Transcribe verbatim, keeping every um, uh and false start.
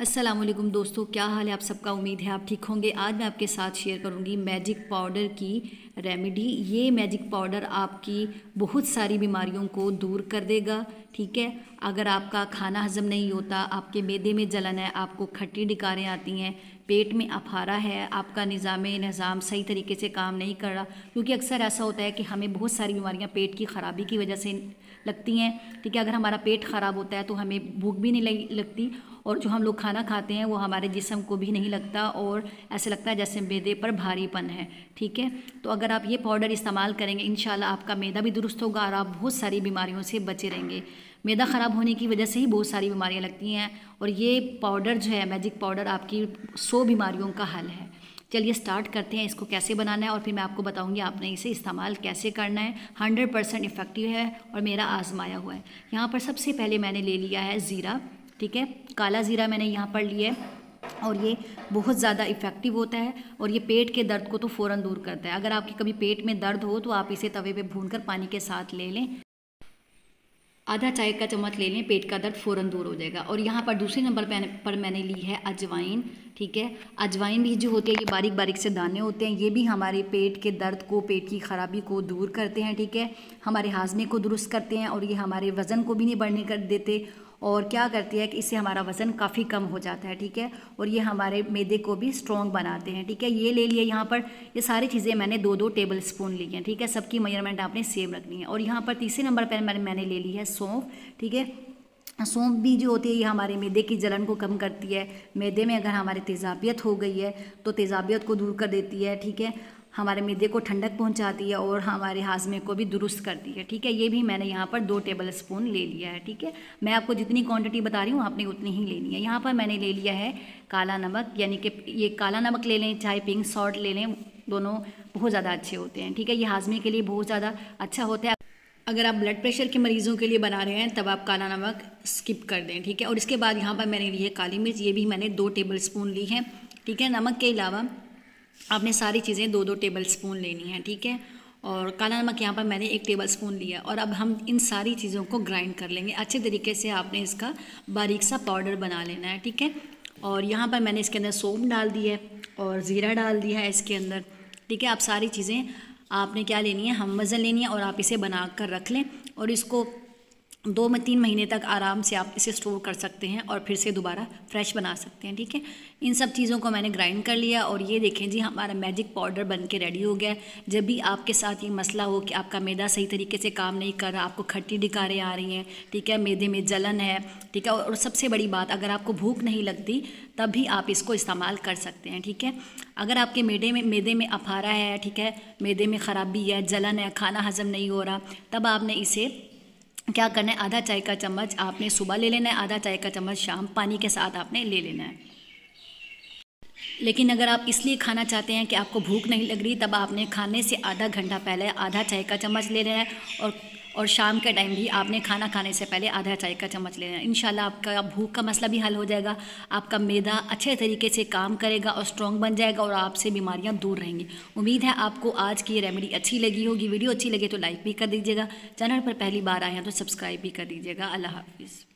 अस्सलामुअलैकुम दोस्तों, क्या हाल है आप सबका। उम्मीद है आप ठीक होंगे। आज मैं आपके साथ शेयर करूंगी मैजिक पाउडर की रेमेडी। ये मैजिक पाउडर आपकी बहुत सारी बीमारियों को दूर कर देगा। ठीक है, अगर आपका खाना हजम नहीं होता, आपके मैदे में जलन है, आपको खट्टी डिकारें आती हैं, पेट में अफारा है, आपका निज़ाम निज़ाम सही तरीके से काम नहीं कर रहा, क्योंकि अक्सर ऐसा होता है कि हमें बहुत सारी बीमारियां पेट की ख़राबी की वजह से लगती हैं। ठीक है, अगर हमारा पेट ख़राब होता है तो हमें भूख भी नहीं लगती और जो हम लोग खाना खाते हैं वो हमारे जिस्म को भी नहीं लगता और ऐसे लगता है जैसे मैदे पर भारीपन है। ठीक है, तो अगर आप ये पाउडर इस्तेमाल करेंगे इंशाल्लाह आपका मैदा भी दुरुस्त होगा और आप बहुत सारी बीमारियों से बचे रहेंगे। मैदा ख़राब होने की वजह से ही बहुत सारी बीमारियां लगती हैं और ये पाउडर जो है मैजिक पाउडर आपकी सौ बीमारियों का हल है। चलिए स्टार्ट करते हैं, इसको कैसे बनाना है और फिर मैं आपको बताऊंगी आपने इसे इस्तेमाल कैसे करना है। हंड्रेड परसेंट इफ़ेक्टिव है और मेरा आजमाया हुआ है। यहाँ पर सबसे पहले मैंने ले लिया है ज़ीरा। ठीक है, काला ज़ीरा मैंने यहाँ पर लिया है और ये बहुत ज़्यादा इफ़ेक्टिव होता है और ये पेट के दर्द को तो फ़ौरन दूर करता है। अगर आपकी कभी पेट में दर्द हो तो आप इसे तवे पे भूनकर पानी के साथ ले लें, आधा चाय का चम्मच ले लें, पेट का दर्द फ़ौरन दूर हो जाएगा। और यहाँ पर दूसरे नंबर पर मैंने ली है अजवाइन। ठीक है, अजवाइन भी जो होती है ये बारीक बारीक से दाने होते हैं, ये भी हमारे पेट के दर्द को, पेट की ख़राबी को दूर करते हैं। ठीक है, हमारे हाजमे को दुरुस्त करते हैं और ये हमारे वज़न को भी नहीं बढ़ने कर देते और क्या करती है कि इससे हमारा वज़न काफ़ी कम हो जाता है। ठीक है, और ये हमारे मैदे को भी स्ट्रॉन्ग बनाते हैं। ठीक है, ये ले लिए यहाँ पर, ये सारी चीज़ें मैंने दो दो टेबल स्पून ली हैं। ठीक है, सबकी मेजरमेंट आपने सेम रखनी है। और यहाँ पर तीसरे नंबर पर मैंने मैंने ले ली है सौंफ। ठीक है, सौंफ भी जो होती है ये हमारे मैदे की जलन को कम करती है। मैदे में अगर हमारी तेज़ाबियत हो गई है तो तेज़ाबियत को दूर कर देती है। ठीक है, हमारे मैदे को ठंडक पहुंचाती है और हमारे हाजमे को भी दुरुस्त करती है। ठीक है, ये भी मैंने यहाँ पर दो टेबल स्पून ले लिया है। ठीक है, मैं आपको जितनी क्वांटिटी बता रही हूँ आपने उतनी ही लेनी है। यहाँ पर मैंने ले लिया है काला नमक, यानी कि ये काला नमक ले लें चाहे पिंक सॉल्ट ले लें, दोनों बहुत ज़्यादा अच्छे होते हैं। ठीक है, ये हाजमे के लिए बहुत ज़्यादा अच्छा होता है। अगर आप ब्लड प्रेशर के मरीज़ों के लिए बना रहे हैं तब आप काला नमक स्किप कर दें। ठीक है, और इसके बाद यहाँ पर मैंने ली है काली मिर्च, ये भी मैंने दो टेबल स्पून ली है। ठीक है, नमक के अलावा आपने सारी चीज़ें दो दो टेबल स्पून लेनी है। ठीक है, और काला नमक यहाँ पर मैंने एक टेबल स्पून लिया और अब हम इन सारी चीज़ों को ग्राइंड कर लेंगे अच्छे तरीके से। आपने इसका बारीक सा पाउडर बना लेना है। ठीक है, और यहाँ पर मैंने इसके अंदर सौंफ डाल दी है और ज़ीरा डाल दिया है इसके अंदर। ठीक है, आप सारी चीज़ें आपने क्या लेनी है, हम वज़न लेनी है और आप इसे बना कर रख लें और इसको दो में तीन महीने तक आराम से आप इसे स्टोर कर सकते हैं और फिर से दोबारा फ्रेश बना सकते हैं। ठीक है, इन सब चीज़ों को मैंने ग्राइंड कर लिया और ये देखें जी हमारा मैजिक पाउडर बन के रेडी हो गया। जब भी आपके साथ ये मसला हो कि आपका मैदा सही तरीके से काम नहीं कर रहा, आपको खट्टी डिकारें आ रही हैं, ठीक है, मैदे में जलन है, ठीक है, और सबसे बड़ी बात अगर आपको भूख नहीं लगती तब भी आप इसको इस्तेमाल कर सकते हैं। ठीक है, अगर आपके मैदे में मैदे में अफारा है, ठीक है, मैदे में ख़राबी है, जलन है, खाना हज़म नहीं हो रहा, तब आपने इसे क्या करना है, आधा चाय का चम्मच आपने सुबह ले लेना है, आधा चाय का चम्मच शाम पानी के साथ आपने ले लेना है। लेकिन अगर आप इसलिए खाना चाहते हैं कि आपको भूख नहीं लग रही, तब आपने खाने से आधा घंटा पहले आधा चाय का चम्मच ले लेना है और और शाम के टाइम भी आपने खाना खाने से पहले आधा चाय का चम्मच ले लेना है। इंशाल्लाह आपका भूख का मसला भी हल हो जाएगा, आपका मैदा अच्छे तरीके से काम करेगा और स्ट्रॉन्ग बन जाएगा और आपसे बीमारियां दूर रहेंगी। उम्मीद है आपको आज की ये रेमेडी अच्छी लगी होगी। वीडियो अच्छी लगे तो लाइक भी कर दीजिएगा, चैनल पर पहली बार आए हैं तो सब्सक्राइब भी कर दीजिएगा। अल्लाह हाफिज़।